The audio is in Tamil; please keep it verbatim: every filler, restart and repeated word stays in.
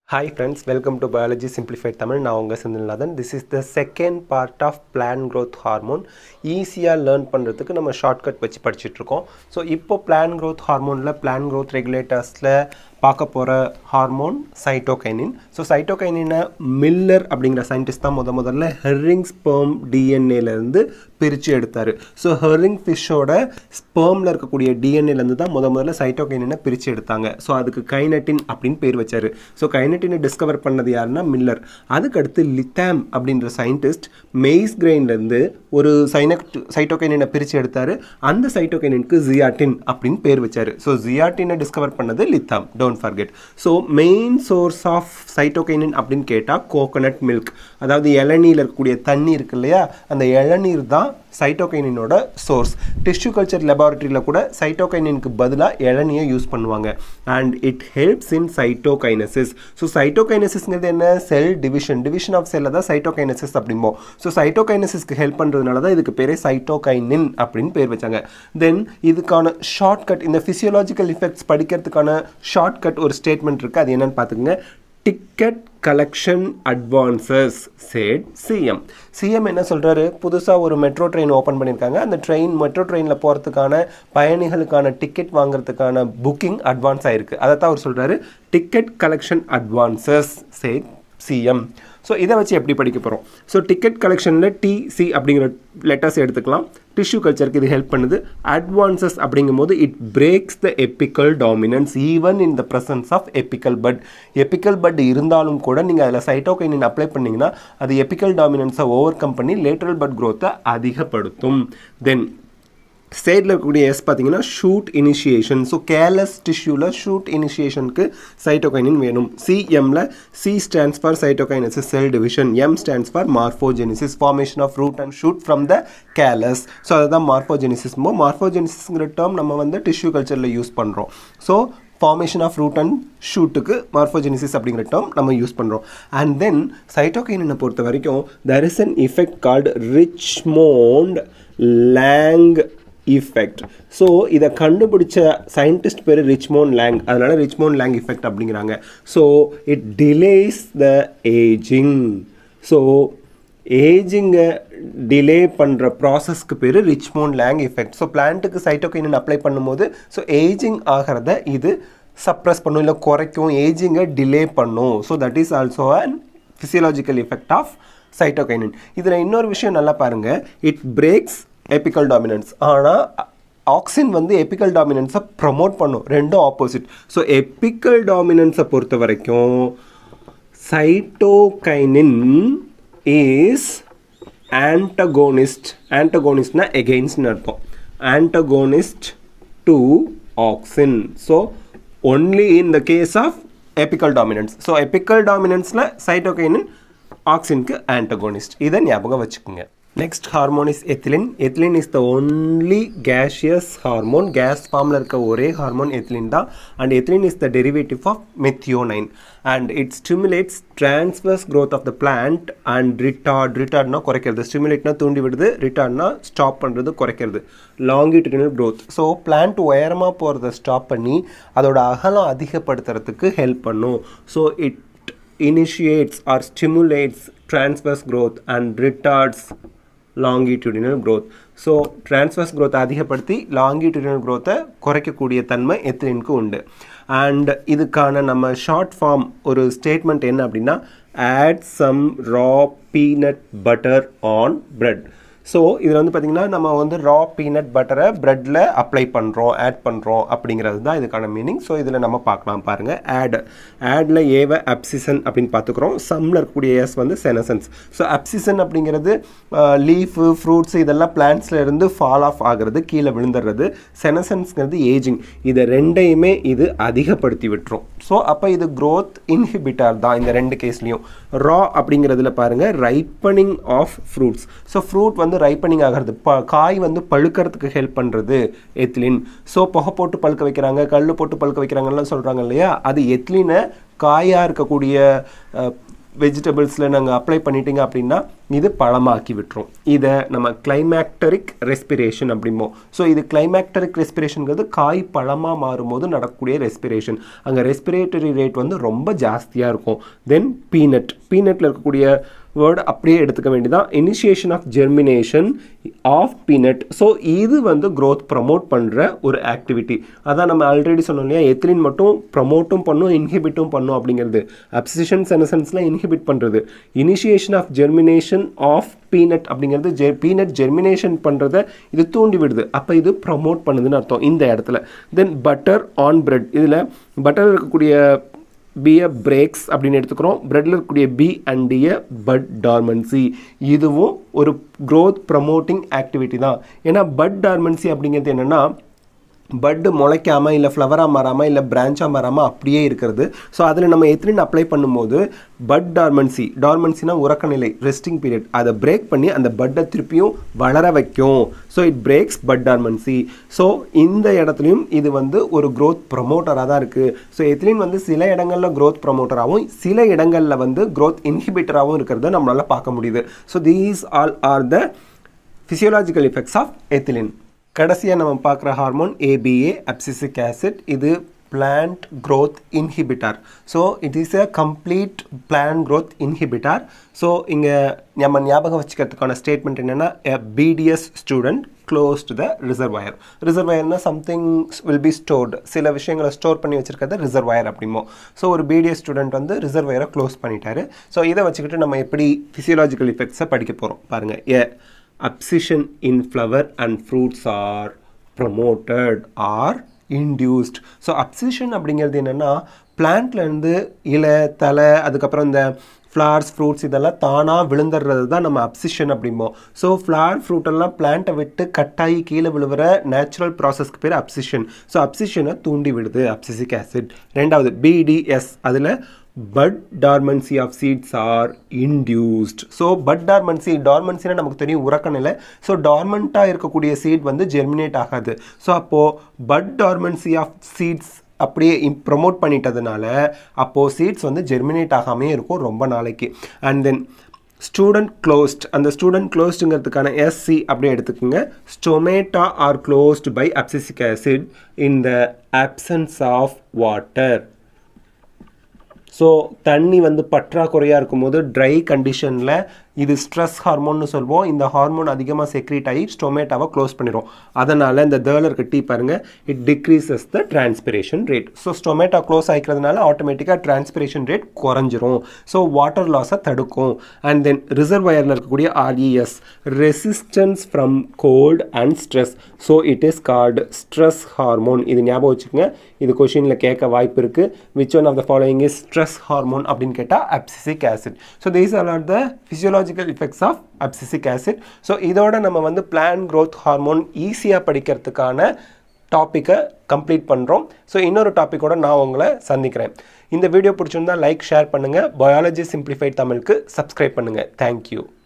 Hi friends, welcome to Biology Simplified Tamil. நான் உங்க Senthilnathan. This is the second part of plant growth hormone. ஈஸியா லேர்ன் பண்றதுக்கு நம்ம ஷார்ட்கட் வச்சு படிச்சிட்டு இருக்கோம். ஸோ இப்போ plant growth hormoneல plant growth regulatorsல பார்க்க போற ஹார்மோன் சைட்டோகைனின். ஸோ சைட்டோகைனினை மில்லர் அப்படிங்கிற சயின்டிஸ்ட் தான் முத முதல்ல ஹெர்ரிங் ஸ்பெர்ம் டிஎன்ஏல இருந்து பிரித்து எடுத்தார். ஸோ ஹெர்ரிங் ஃபிஷ்ஷோட ஸ்பெர்மில் இருக்கக்கூடிய டிஎன்ஏலேருந்து தான் முத முதல்ல சைட்டோகைனினை பிரித்து எடுத்தாங்க. ஸோ அதுக்கு கைனட்டின் அப்படின்னு பேர் வச்சார். ஸோ கைனட்டினை டிஸ்கவர் பண்ணது யாருன்னா மில்லர். அதுக்கடுத்து லித்தாம் அப்படின்ற சயின்டிஸ்ட் மெய்ஸ் கிரெயின்லேருந்து ஒரு சைனக்ட் சைட்டோகைனினை பிரித்து எடுத்தார். அந்த சைட்டோகைனினுக்கு ஜியாட்டின் அப்படின்னு பேர் வச்சார். ஸோ ஜியாட்டினை டிஸ்கவர் பண்ணது லித்தாம். Don't forget. So main source of cytokinin அப்படின்னு கேட்டா கோகனட் மில்க், அதாவது இளநீர்ல இருக்கக்கூடிய தண்ணி இருக்கு இல்லையா, அந்த இளநீர் தான் சைட்டோகைனினோட சோர்ஸ். டிஷ்யூ கல்ச்சர் லெபார்டரியில் கூட சைட்டோகைனினுக்கு பதிலாக இளநியை யூஸ் பண்ணுவாங்க. And it helps in cytokinesis. So சைட்டோகைனசிஸ்ங்கிறது என்ன? Cell division. டிவிஷன் ஆஃப் செல்லை தான் சைட்டோகைனசிஸ் அப்படிம்போம். ஸோ சைட்டோகைனசிஸ்க்கு ஹெல்ப் பண்ணுறதுனால தான் இதுக்கு பேரே சைட்டோகைனின் அப்படின்னு பேர் வச்சாங்க. தென் இதுக்கான ஷார்ட்கட், இந்த ஃபிசியோலாஜிக்கல் இஃபெக்ட்ஸ் படிக்கிறதுக்கான ஷார்ட்கட் ஒரு ஸ்டேட்மெண்ட் இருக்குது. அது என்னன்னு பார்த்துக்கோங்க. Ticket collection advances sad CM. CM என்ன சொல்கிறாரு? புதுசாக ஒரு மெட்ரோ ட்ரெயின் ஓப்பன் பண்ணியிருக்காங்க. அந்த ட்ரெயின் மெட்ரோ ட்ரெயினில் போகிறதுக்கான பயணிகளுக்கான டிக்கெட் வாங்குறதுக்கான புக்கிங் அட்வான்ஸ் ஆகிருக்கு. அதை தான் அவர் சொல்கிறாரு, ticket collection advances sad CM. So இதை வச்சு எப்படி படிக்க போகிறோம்? ஸோ டிக்கெட் கலெக்ஷனில் டிசி அப்படிங்கிற லெட்டர்ஸ் எடுத்துக்கலாம். டிஷ்யூ கல்ச்சருக்கு இது ஹெல்ப் பண்ணுது. அட்வான்சஸ் அப்படிங்கும்போது it breaks the apical dominance even in the presence of apical bud. Apical bud இருந்தாலும் கூட நீங்கள் அதில் சைட்டோகைனின் அப்ளை பண்ணிங்கன்னா அது எப்பிக்கல் டாமினன்ஸை ஓவர் கம் பண்ணி லேட்டரல் பட் க்ரோத்தை அதிகப்படுத்தும். தென் ஸ்டேட்டில் இருக்கக்கூடிய எஸ் பார்த்தீங்கன்னா shoot initiation. So callus டிஷ்யூவில் shoot இனிஷியேஷனுக்கு சைட்டோகைனின் வேணும். சிஎம்மில் C stands for cytokinesis cell division, M stands for morphogenesis formation of root and shoot from the callus. So அதுதான் மார்ஃபோஜெனிசிஸ். மார்ஃபோஜெனிசிஸ்ங்கிற டேர்ம் நம்ம வந்து டிஷ்யூ கல்ச்சரில் யூஸ் பண்ணுறோம். So formation of root and ஷூட்டுக்கு மார்ஃபோஜெனிசிஸ் அப்படிங்கிற டேர்ம் நம்ம யூஸ் பண்ணுறோம். அண்ட் தென் சைட்டோகைனினை பொறுத்த வரைக்கும் there is an effect called Richmond-Lang effect. So இதை கண்டுபிடிச்ச சயின்டிஸ்ட் பேர் ரிச்மோண்ட் லேங். அதனால ரிச்மோண்ட் லேங் எஃபெக்ட் அப்படிங்கிறாங்க. So it delays the aging. So ஏஜிங்கை டிலே பண்ணுற ப்ராசஸ்க்கு பேர் ரிச்மோண்ட் லேங் எஃபெக்ட். ஸோ பிளான்ட்டுக்கு சைட்டோகைனின் அப்ளை பண்ணும்போது ஸோ ஏஜிங் ஆகிறத இது சப்ரஸ் பண்ணும், இல்லை குறைக்கும், ஏஜிங்கை டிலே பண்ணும். So that is also an physiological effect of cytokinin. இதில் இன்னொரு விஷயம் நல்லா பாருங்கள். It breaks apical dominance. ஆனால் ஆக்சின் வந்து எப்பிக்கல் டாமினன்ஸை ப்ரமோட் பண்ணும். ரெண்டும் ஆப்போசிட். ஸோ எப்பிக்கல் டாமினன்ஸை பொறுத்த வரைக்கும் சைட்டோகைனின் இஸ் ஆன்டகோனிஸ்ட். ஆன்டகோனிஸ்ட்னா எகெயின்ஸ்ட்னு அர்த்தம். Antagonist to auxin. So only in the case of apical dominance. So apical டாமினன்ஸில் சைட்டோகைனின் ஆக்சினுக்கு ஆன்டகோனிஸ்ட். இதை ஞாபகம் வச்சுக்கோங்க. Next hormone is ethylene. Ethylene is the only gaseous hormone. Gas formல இருக்க ஒரே ஹார்மோன் ethylene தான். And ethylene is the derivative of methionine. And it stimulates transverse growth of the plant and retard. retardனா குறைக்கிறது. Stimulateனா தூண்டி விடுது. retardனா ஸ்டாப் பண்ணுறது, குறைக்கிறது. longitudinal growth. ஸோ பிளான்ட் உயரமாக போகிறத ஸ்டாப் பண்ணி அதோட அகலம் அதிகப்படுத்துறதுக்கு ஹெல்ப் பண்ணும். So it initiates or stimulates transverse growth and retards longitudinal growth. So transverse growth அதிகப்படுத்தி longitudinal growth-ஐ குறைக்கக்கூடிய தன்மை எத்திலினுக்கு உண்டு. அண்ட் இதுக்கான நம்ம ஷார்ட் ஃபார்ம் ஒரு ஸ்டேட்மெண்ட் என்ன அப்படின்னா, add some raw peanut butter on bread. So இதில் வந்து பார்த்திங்கன்னா நம்ம வந்து ரா பீனட் பட்டரை ப்ரெட்டில் அப்ளை பண்ணுறோம், ஆட் பண்ணுறோம் அப்படிங்கிறது தான் இதுக்கான மீனிங். ஸோ இதில் நம்ம பார்க்கலாம் பாருங்கள். ஆட் ஆடில் ஏவை அப்சிசன் அப்படின்னு பார்த்துக்குறோம். சம்மில் இருக்கக்கூடிய எஸ் வந்து செனசன்ஸ். ஸோ அப்சிசன் அப்படிங்கிறது லீஃபு, ஃப்ரூட்ஸ் இதெல்லாம் பிளான்ட்ஸில் இருந்து ஃபால் ஆஃப் ஆகிறது, கீழே விழுந்துடுறது. செனசன்ஸ்ங்கிறது ஏஜிங். இதை ரெண்டையுமே இது அதிகப்படுத்தி விட்டுரும். ஸோ அப்போ இது க்ரோத் இன்ஹிபிட்டார் தான் இந்த ரெண்டு கேஸ்லேயும். ரா அப்படிங்கிறதுல பாருங்கள் ripening of fruits. So fruit வந்து ரைப்பனிங் ஆகிறது, ப காய் வந்து பழுக்கிறதுக்கு ஹெல்ப் பண்ணுறது எத்திலின். ஸோ புகை போட்டு பழுக்க வைக்கிறாங்க, கல் போட்டு பழுக்க வைக்கிறாங்கலாம் சொல்கிறாங்க இல்லையா, அது எத்திலினை காயாக இருக்கக்கூடிய வெஜிடபிள்ஸில் நாங்கள் அப்ளை பண்ணிட்டீங்க அப்படின்னா இது பழமாக்கி விட்டுரும். இதை நம்ம கிளைமேக்டரிக் ரெஸ்பிரேஷன் அப்படிம்போம். ஸோ இது கிளைமேக்டரிக் ரெஸ்பிரேஷனுங்கிறது காய் பழமாக மாறும்போது நடக்கக்கூடிய ரெஸ்பிரேஷன். அங்கே ரெஸ்பிரேட்டரி ரேட் வந்து ரொம்ப ஜாஸ்தியாக இருக்கும். தென் பீனட் பீனட்டில் இருக்கக்கூடிய வேர்டு அப்படியே எடுத்துக்க வேண்டியதான். Initiation of germination of peanut. So இது வந்து க்ரோத் ப்ரமோட் பண்ணுற ஒரு ஆக்டிவிட்டி. அதான் நம்ம ஆல்ரெடி சொன்னோம் இல்லையா, எத்திலின் மட்டும் ப்ரமோட்டும் பண்ணும் இன்ஹிபிட்டும் பண்ணும் அப்படிங்கிறது. அப்சிஷன் செனசன்ஸில் இன்ஹிபிட் பண்ணுறது. Initiation of germination of peanut அப்படிங்கிறது ஜெ பீனட் ஜெர்மினேஷன் பண்ணுறதை இது தூண்டி விடுது. அப்போ இது ப்ரமோட் பண்ணுதுன்னு அர்த்தம் இந்த இடத்துல. Then butter on bread. இதில் பட்டர் இருக்கக்கூடிய பிஏ பிரேக்ஸ் அப்படின்னு எடுத்துக்கிறோம். பிரெட்டில் இருக்கக்கூடிய B and DA bud dormancy. இதுவும் ஒரு க்ரோத் ப்ரமோட்டிங் ஆக்டிவிட்டி தான். ஏன்னா பட் டார்மன்சி அப்படிங்கிறது என்னென்னா பட்டு முளைக்காமல் இல்லை ஃப்ளவராக மாறாமல் இல்லை பிரான்ச்சாக மாறாமல் அப்படியே இருக்கிறது. ஸோ அதில் நம்ம எத்திலின் அப்ளை பண்ணும்போது பட் டார்மன்சி டார்மன்சினா உறக்க நிலை ரெஸ்டிங் பீரியட் அதை பிரேக் பண்ணி அந்த பட்டை திருப்பியும் வளர வைக்கும். So it breaks bud dormancy. So இந்த இடத்துலையும் இது வந்து ஒரு க்ரோத் ப்ரமோட்டராக தான் இருக்குது. ஸோ எத்திலின் வந்து சில இடங்களில் க்ரோத் ப்ரமோட்டராகவும் சில இடங்களில் வந்து க்ரோத் இன்ஹிபிட்டராகவும் இருக்கிறத நம்மளால் பார்க்க முடியுது. So these all are the physiological effects of ethylene. கடைசியாக நம்ம பார்க்குற ஹார்மோன் ஏபிஏ அப்சிசிக் ஆசிட். இது plant growth inhibitor. So it is a complete plant growth inhibitor. So இங்கே நம்ம ஞாபகம் வச்சுக்கிறதுக்கான ஸ்டேட்மெண்ட் என்னென்னா, a BDS student close to the reservoir. ரிசர்வாயர்னா சம்திங் வில் பி ஸ்டோர்டு. சில விஷயங்களை ஸ்டோர் பண்ணி வச்சுருக்கிறது ரிசர்வாயர் அப்படிமோ. ஸோ ஒரு பிடிஎஸ் ஸ்டூடெண்ட் வந்து ரிசர்வாயரை க்ளோஸ் பண்ணிட்டாரு. ஸோ இதை வச்சுக்கிட்டு நம்ம எப்படி ஃபிசியோலாஜிக்கல் எஃபெக்ட்ஸை படிக்க போகிறோம் பாருங்கள். A abscission in flower and fruits are promoted or induced. So abscission அப்படிங்கிறது என்னென்னா பிளான்ட்லேருந்து இலை தலை அதுக்கப்புறம் இந்த ஃப்ளவர்ஸ் ஃப்ரூட்ஸ் இதெல்லாம் தானாக விழுந்துடுறது தான் நம்ம அப்சிஷன் அப்படிம்போம். ஸோ ஃப்ளவர் ஃப்ரூட்டெல்லாம் பிளான்ட்டை விட்டு கட்டாயி கீழே விழுவுற நேச்சுரல் ப்ராசஸ்க்கு பேர் அப்சிஷன். ஸோ அப்சிஷனை தூண்டி விடுது அப்சிசிக் ஆசிட். ரெண்டாவது பிடிஎஸ், அதில் bud dormancy of seeds are induced. So bud dormancy டார்மன்சினா நமக்கு தெரியும் உறக்க நிலை. ஸோ டார்மெண்ட்டாக இருக்கக்கூடிய சீட் வந்து ஜெர்மினேட் ஆகாது. ஸோ அப்போது பட் டார்மன்சி ஆஃப் சீட்ஸ் அப்படியே ப்ரமோட் பண்ணிட்டதுனால அப்போது சீட்ஸ் வந்து ஜெர்மினேட் ஆகாமே இருக்கும் ரொம்ப நாளைக்கு. And then student closed. அந்த ஸ்டூடெண்ட் க்ளோஸ்டுங்கிறதுக்கான எஸ்சி அப்படியே எடுத்துக்கோங்க. Stomata are closed by abscisic acid in the absence of water. So தண்ணி வந்து பற்றாக்குறையாக இருக்கும்போது ட்ரை கண்டிஷனில் இது ஸ்ட்ரெஸ் ஹார்மோன்னு சொல்லுவோம். இந்த ஹார்மோன் அதிகமாக செக்ரீட் ஆகி ஸ்டொமேட்டாவை க்ளோஸ் பண்ணிடும். அதனால் இந்த தேர்லர் கட்டி பாருங்கள், it decreases the transpiration rate. So stomata close ஆகிக்கிறதுனால ஆட்டோமேட்டிக்காக டிரான்ஸ்பிரேஷன் ரேட் குறைஞ்சிரும். ஸோ வாட்டர் லாஸை தடுக்கும். அண்ட் தென் ரிசர்வாயரில் இருக்கக்கூடிய RES resistance from cold and stress. So it is called stress hormone. இது ஞாபகம் வச்சுக்கோங்க, இது கொஷினில் கேட்க வாய்ப்பு இருக்குது. Which one of the following is stress hormone அப்படின்னு கேட்டால் abscisic acid. So these are are the physiological effects of abscisic acid. So இதோட நம்ம வந்து பிளான்ட் க்ரோத் ஹார்மோன் ஈஸியாக படிக்கிறதுக்கான டாப்பிக்கை கம்ப்ளீட் பண்ணுறோம். ஸோ இன்னொரு டாப்பிக்கோட நான் உங்களை சந்திக்கிறேன். இந்த வீடியோ பிடிச்சிருந்தா லைக் ஷேர் பண்ணுங்கள். பயாலஜி சிம்பிளிஃபைட் தமிழுக்கு சப்ஸ்கிரைப் பண்ணுங்கள். தேங்க்யூ.